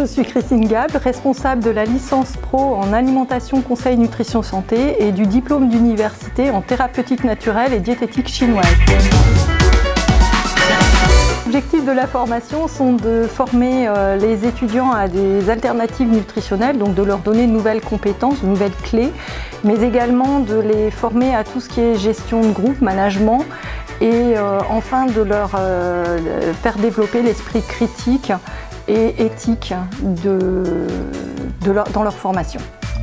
suis Christine Gab, responsable de la licence pro en alimentation, conseil, nutrition, santé et du diplôme d'université en thérapeutique naturelle et diététique chinoise. L'objectif de la formation sont de former les étudiants à des alternatives nutritionnelles, donc de leur donner de nouvelles compétences, de nouvelles clés, mais également de les former à tout ce qui est gestion de groupe, management, et enfin de leur faire développer l'esprit critique et éthique dans leur formation.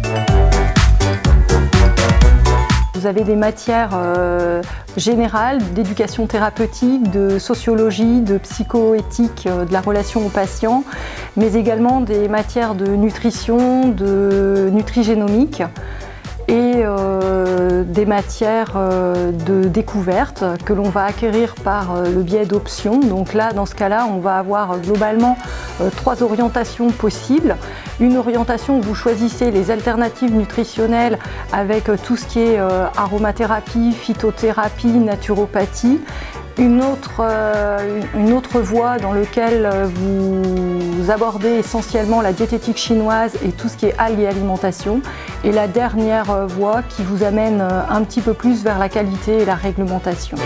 Vous avez des matières générales d'éducation thérapeutique, de sociologie, de psychoéthique, de la relation au patient, mais également des matières de nutrition, de nutrigénomique et des matières de découverte que l'on va acquérir par le biais d'options. Donc là, dans ce cas-là, on va avoir globalement 3 orientations possibles. Une orientation où vous choisissez les alternatives nutritionnelles avec tout ce qui est aromathérapie, phytothérapie, naturopathie. Une autre voie dans laquelle vous abordez essentiellement la diététique chinoise et tout ce qui est algues et alimentation. Et la dernière voie qui vous amène un petit peu plus vers la qualité et la réglementation.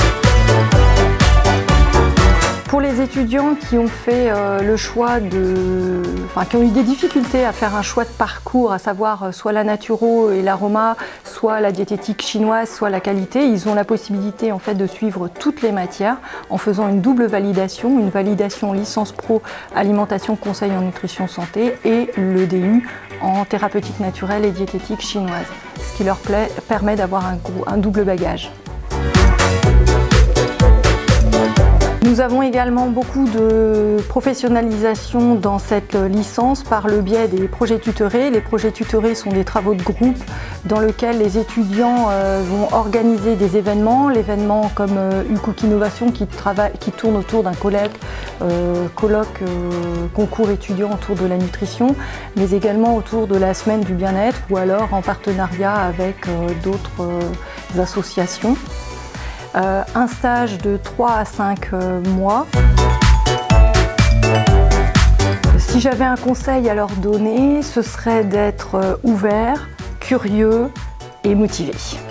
Pour les étudiants qui ont fait le choix qui ont eu des difficultés à faire un choix de parcours, à savoir soit la naturo et l'aroma, soit la diététique chinoise, soit la qualité, ils ont la possibilité en fait de suivre toutes les matières en faisant une double validation, une validation licence pro alimentation conseil en nutrition santé et le DU en thérapeutique naturelle et diététique chinoise, ce qui leur permet d'avoir un double bagage. Nous avons également beaucoup de professionnalisation dans cette licence par le biais des projets tutorés. Les projets tutorés sont des travaux de groupe dans lesquels les étudiants vont organiser des événements. L'événement comme UCOOK Innovation qui tourne autour d'un colloque concours étudiants autour de la nutrition, mais également autour de la semaine du bien-être ou alors en partenariat avec d'autres associations. Un stage de 3 à 5 mois. Si j'avais un conseil à leur donner, ce serait d'être ouvert, curieux et motivé.